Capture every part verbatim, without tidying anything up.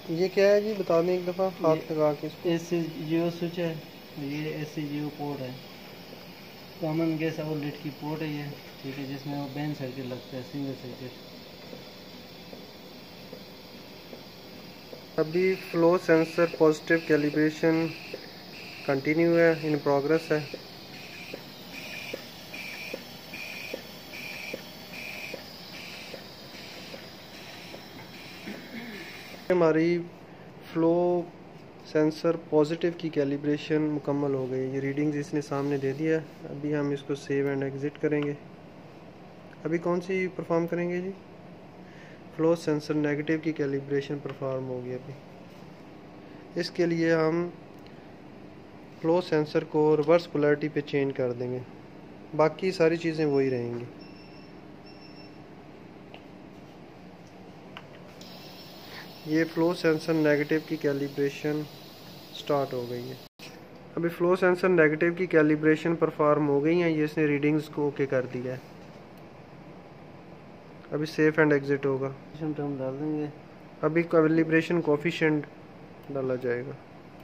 ये क्या है जी, बता दें एक दफ़ा हाथ लगा के इसको। एस सी जियो स्विच है, ये एस सी जियो पोर्ट है, कॉमन गैस आउटलेट की पोर्ट है ये, ठीक है, जिसमें वो बैन सर्किट लगता है, सिंगल सर्किट। अभी flow sensor positive calibration continue है, इन प्रोग्रेस है। हमारी फ्लो सेंसर पॉजिटिव की कैलिब्रेशन मुकम्मल हो गई। ये रीडिंग्स इसने सामने दे दिया है। अभी हम इसको सेव एंड एग्ज़िट करेंगे। अभी कौन सी परफॉर्म करेंगे जी? फ्लो सेंसर नेगेटिव की कैलिब्रेशन परफॉर्म होगी अभी। इसके लिए हम फ्लो सेंसर को रिवर्स पोलैरिटी पे चेंज कर देंगे, बाकी सारी चीज़ें वही रहेंगी। ये फ्लो सेंसर नेगेटिव की कैलिब्रेशन स्टार्ट हो गई है। अभी फ्लो सेंसर नेगेटिव की कैलिब्रेशन परफॉर्म हो गई हैं। ये इसने रीडिंग्स को ओके कर दिया है। अभी सेफ एंड एग्जिट होगा। टर्म डाल देंगे। अभी कैलिब्रेशन कोफिशिएंट डाला जाएगा।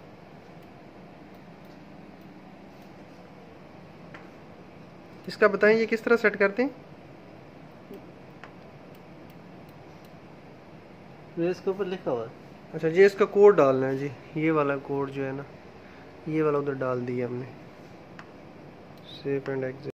इसका बताएं ये किस तरह सेट करते हैं? ये इसके ऊपर लिखा हुआ है। अच्छा जी, इसका कोड डालना है जी। ये वाला कोड जो है ना, ये वाला उधर डाल दिया हमने। Save and exit.